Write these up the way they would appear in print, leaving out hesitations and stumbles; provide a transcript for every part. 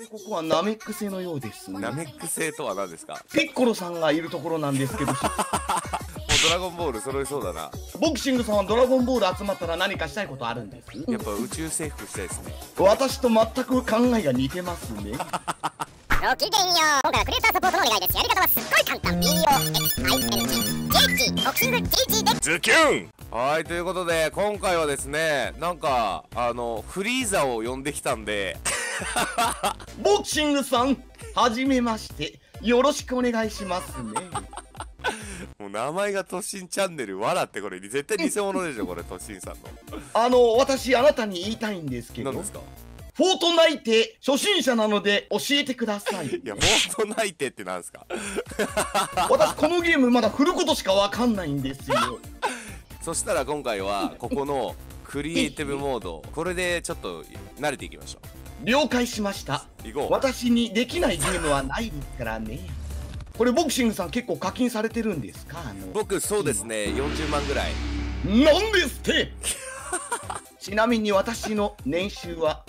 ここはナメック星のようですね。 ナメック星とは何ですか？ ピッコロさんがいるところなんですけど、 もうドラゴンボール揃いそうだな。 ボクシングさんはドラゴンボール集まったら何かしたいことあるんです？ やっぱ宇宙征服したいですね。 私と全く考えが似てますね。 ごきげんよう。今回はクリエイターサポートのお願いです。やり方はすっごい簡単。BOXING ボクシング GG でズキュン。はい、ということで今回はですね、なんかフリーザを呼んできたんでボクシングさん、はじめまして。よろしくお願いしますね。 もう名前がトシンチャンネル、わらってこれ絶対偽物でしょこれ、トシンさんの。 私あなたに言いたいんですけど、 何ですか？ フォートナイテ初心者なので教えてください。 いや、フォートナイテってなんですか？ 私このゲームまだ振ることしかわかんないんですよ。 そしたら今回はここのクリエイティブモード、これでちょっと慣れていきましょ了解しました。 う。行こう。 私にできないゲームはないですからね。これボクシングさん結構課金されてるんですか？ 僕そうですね、40万ぐらい。 なんですってちなみに私の年収は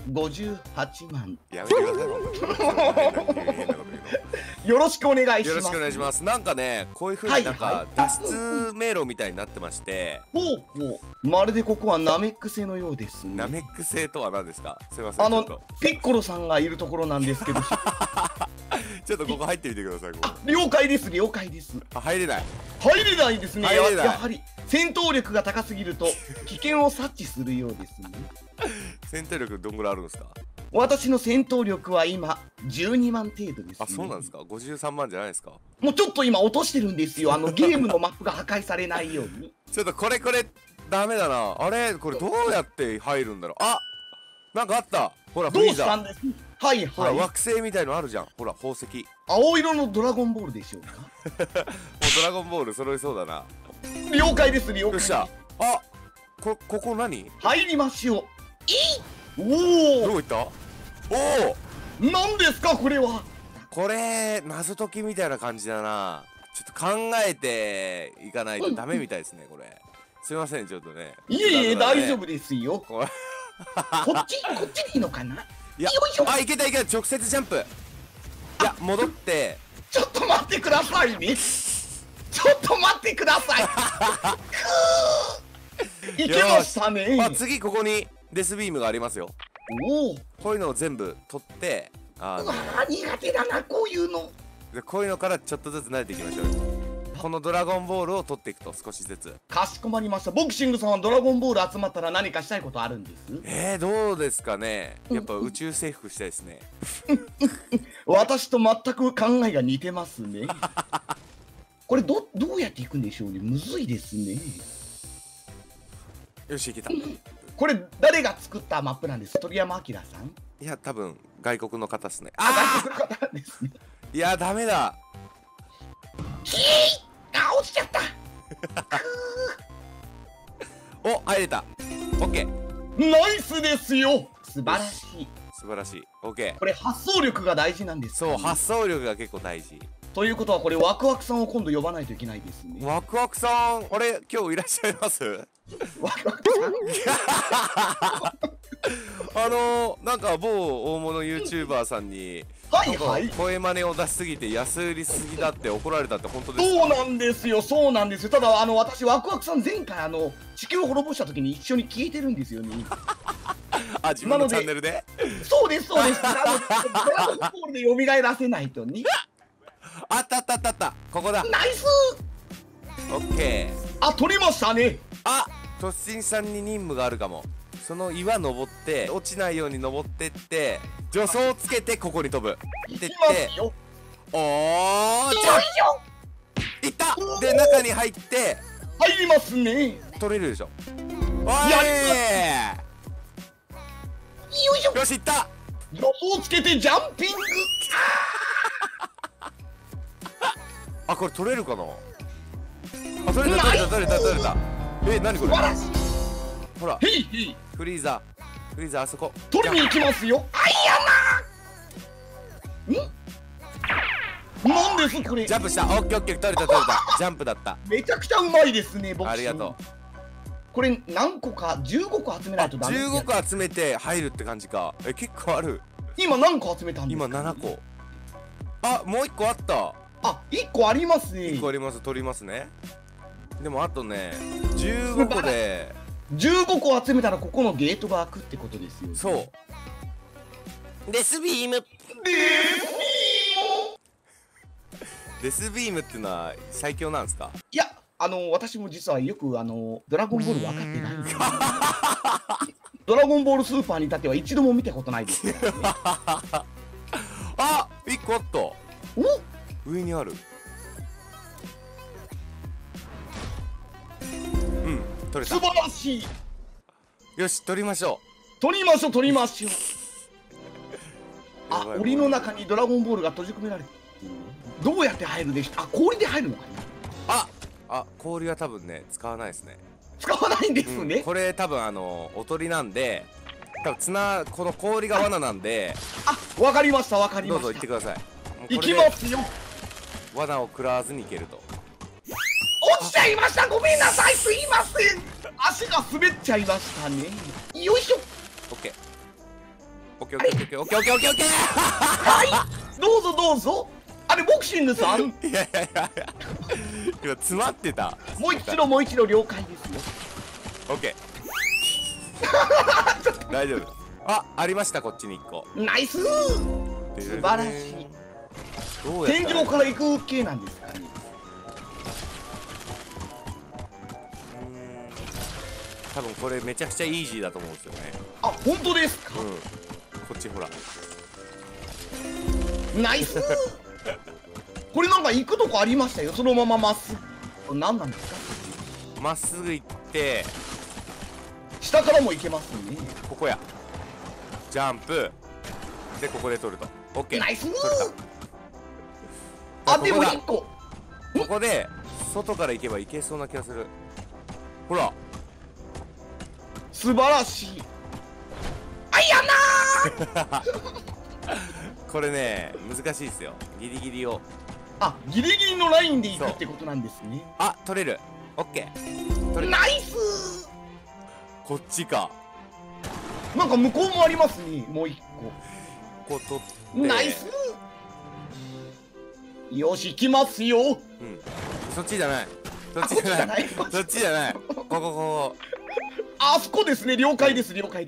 58万。 やめてください、本当に。変なこと言うの。 よろしくお願いします。 よろしくお願いします。なんかね、こういう風になんか脱出迷路みたいになってまして、 ほうほう、まるでここはナメック星のようですね。 ナメック星とは何ですか？すいません、ちょっとピッコロさんがいるところなんですけどちょっとここ入ってみてください。ここ了解です、了解です。 入れない。 入れないですね。 入れない。 やはり戦闘力が高すぎると危険を察知するようですね。 戦闘力どんぐらいあるんですか？ 私の戦闘力は今12万程度ですね。 あ、そうなんですか？ 53 万じゃないですか？ もうちょっと今落としてるんですよ。ゲームのマップが破壊されないように。 ちょっとこれダメだな。あれこれどうやって入るんだろう。あ、なんかあった。ほら、フどうリーザ。 したんです？はいほら、 はい。 惑星みたいのあるじゃん。ほら、宝石。 青色のドラゴンボールでしょうか？ もうドラゴンボール揃いそうだな。 了解です、了解。 よっしゃ。あ、ここ何？ 入りましょう。 どおこ行った？おお。 お、なんですかこれは？ これ謎解きみたいな感じだな。ちょっと考えていかないとダメみたいですね、これ。すいません、ちょっとね。 いえいえ、大丈夫ですよ。 これこっちでいいのかな？ いや、 よいしょ。 あ、いけた、直接ジャンプ。いや、戻って。 ちょっと待ってくださいね。ちょっと待ってください。いけましたね。 あ、次ここにデスビームがありますよ。 おお。 こういうのを全部取って、 苦手だな、こういうの。 でこういうのからちょっとずつ慣れていきましょう。このドラゴンボールを取っていくと少しずつ。 かしこまりました。ボクシングさんはドラゴンボール集まったら何かしたいことあるんです？ どうですかね。やっぱ宇宙征服したいですね。 私と全く考えが似てますね。これどうやっていくんでしょうね。むずいですね。 よし、いけた。 これ誰が作ったマップなんです？鳥山明さん？ いや、多分外国の方っすね。 外国の方なんですね。 いや、ダメだ。 落ちちゃった。 お、入れた。オッケー。 ナイスですよ。素晴らしい。 素晴らしい。オッケー。 これ発想力が大事なんですかね。 そう、発想力が結構大事。 ということはこれワクワクさんを今度呼ばないといけないですね。 ワクワクさん、あれ今日いらっしゃいます？ ワクワクさんなんか某大物 YouTuber さんにはいはい、 声真似を出しすぎて安売りすぎだって怒られたって本当ですか？ そうなんですよ、そうなんですよ。ただ私ワクワクさん前回地球を滅ぼした時に一緒に聞いてるんですよね。 あ、自分のチャンネルで？ そうですそうです。ドラゴンボールで蘇らせないとね。 あった、ここだ。 ナイス。 オッケー。 あ、取りましたね。 あ、突進さんに任務があるかも。その岩登って落ちないように登ってって助走をつけてここに飛ぶってって、おー、いったで中に入って入りますね。 取れるでしょ。おい、 よいしょ。 よし、いった。 助走をつけてジャンピング。 あ、これ取れるかなあ、取れた。何これ。ほら、 ヘイヘイ。 フリーザあそこ取りに行きますよ。あいやな。なんですこれ。 ジャンプした。オッケー取れた。ジャンプだった。 めちゃくちゃうまいですね、僕。 ありがとう。 これ何個か15個集めないとダメ。 15個集めて入るって感じか。結構ある。 今何個集めたんですか？ 今7個。あ、もう1個あった。 あ、1個ありますね。 1個あります。取りますね。でもあとね15個で 15個集めたらここのゲートが開くってことですよ。 そうデスビーム。デスビームっていうのは最強なんですか？ いや、私も実はよくドラゴンボール分かってないんですよ。ドラゴンボールスーパーに至っては一度も見たことないですからね。 あ、1個あった。 お、 上にある。うん、取れた。 素晴らしい。 よし、取りましょ取りましょう、取りましょう。 う。 あ、 やばい檻の中にドラゴンボールが閉じ込められている。どうやって入るでしょう？あ、氷で入るのかな？ あ、氷は多分ね使わないですね。 使わないんですね。 これ多分おとりなんで、多分この氷が罠なんで。 あ、わかりました、わかりどうました。 ぞ行ってください。 行きますよ。 罠を食らわずに行けると。 落ちちゃいました。ごめんなさい。すいません。足が滑っちゃいましたね。よいしょ。 オッケー。オッケーオッケーオッケーオッケーオッケーオッケーオッケー。 はい。どうぞどうぞ。あれボクシングさん。 いやいやいや今詰まってた。 もう一度もう一度了解ですよ。 オッケー。大丈夫。ありました。こっちに1個。 ナイス。素晴らしい。 どうやったら天井から行く系なんですかね。 多分これめちゃくちゃイージーだと思うんですよね。 あ、本当ですか。 こっちほら。 ナイス。これなんか行くとこありましたよ。そのまままっすぐ。何なんですか？ まっすぐ行って下からも行けますね。 ここや。ジャンプでここで取ると。オッケー。 ナイス。 取れあ、 た。 でもここだ。 1個。 ここで外から行けば行けそうな気がする。ほら。 素晴らしい。あ、やなこれね難しいですよ。ギリギリを。 あ、ギリギリのラインで行くってことなんですね。 取れる。オッケー。取れた。 ナイス。 こっちか。 なんか向こうもありますね。もう1 ここ取って個。ナイス。よし、行きますよ。 そっちじゃない。そっちじゃない。 あこっちじゃないそっちじゃない。こあそこですね。了解です、了解です。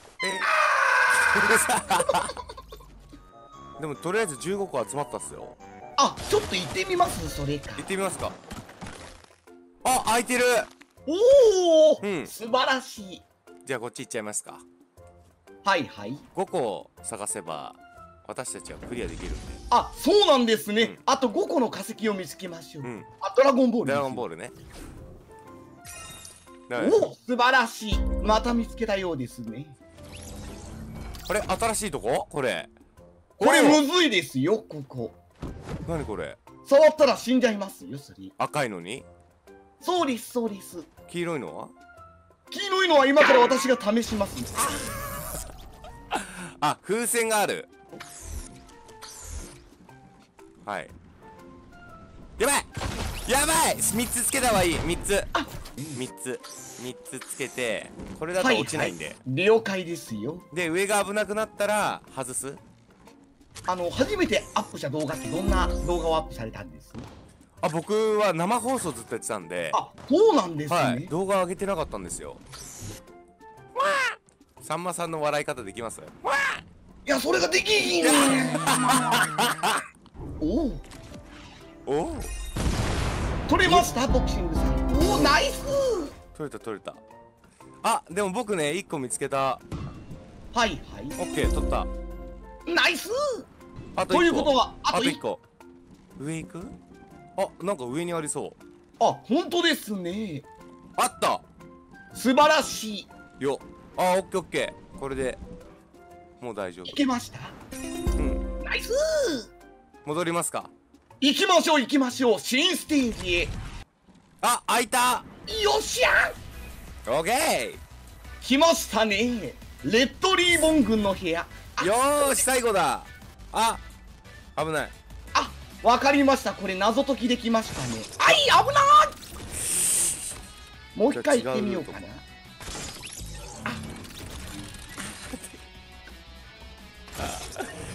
でもとりあえず15個集まったっすよ。 あ、ちょっと行ってみます。それか。 行ってみますか。開いてる。 おお、 うん素晴らしい。 じゃあこっち行っちゃいますか。 はいはい。 5個探せば私たちはクリアできるんで。 あ、そうなんですね。あと5個の化石を見つけましょう。あ、ドラゴンボールです。 ドラゴンボールね。 おお、素晴らしい。また見つけたようですね。 あれ新しいとここれ。 これむずいですよ、ここ。 何これ。 触ったら死んじゃいますよ、それ。 赤いのにそうです、そうです。 黄色いのは。 黄色いのは今から私が試します。 風船がある。はい。やばいやばい !3 つつけた方がいい。3つ3つつけて、これだと落ちないんで、 はいはい、了解ですよ。 で上が危なくなったら外す。 初めてアップした動画ってどんな動画をアップされたんです？ 僕は生放送ずっとやってたんで。 そうなんですね。 はい、動画上げてなかったんですよ。さんまさんの笑い方できます？ いや、それができひん。おお、取れましたボクシングさん。おお、ナイス。 取れた。でも僕ね1個見つけた。 はいはい。 オッケー、取った。 ナイス。 あと1個。 ということはあと1個。上行く？なんか上にありそう。 本当ですね。 あった。 素晴らしいよ。オッケーオッケー。これでもう大丈夫。 いけました。ナイス。 戻りますか。 行きましょう行きましょう。新ステージへ。 開いた。 よっしゃ。 オッケー。 来ましたね。レッドリーボン軍の部屋。 よーし、最後だ。危ない。 わかりました。これ謎解きできましたね。危ない。もう一回行ってみようかな。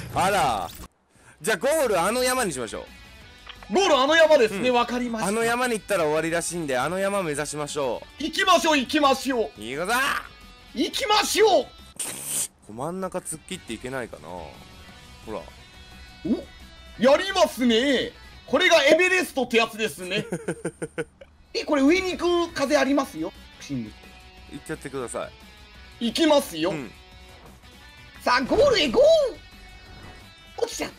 あら、じゃあゴールあの山にしましょゴールあの山ですね、 うんわかりまう。 した。 あの山に行ったら終わりらしいんで、あの山目指しましょ行きましょう、行きましょう。 う。いい子だ。 行きましょう。 真ん中突っ切っていけないかな。ほら、 お、やりますね。これがエベレストってやつですね。これ上に行く風ありますよ。 行っちゃってくださ行きますよ。 い。うん。 さあ、ゴールへゴー。落ちちゃった。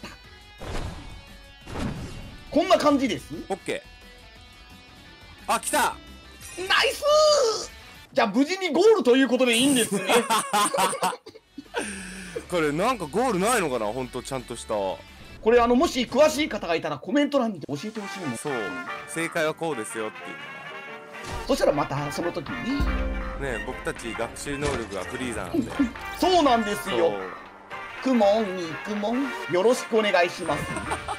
こんな感じです。 オッケー。あ、来た。 ナイスー。じゃあ無事にゴールということでいいんですね。 これなんかゴールないのかな、ほんとちゃんとした。 これもし詳しい方がいたらコメント欄に教えてほしいの。 そう、正解はこうですよっていう。 そしたらまたその時にね、僕たち学習能力がフリーザなんで。 そうなんですそう。 よ。くもんにくもんよろしくお願いします。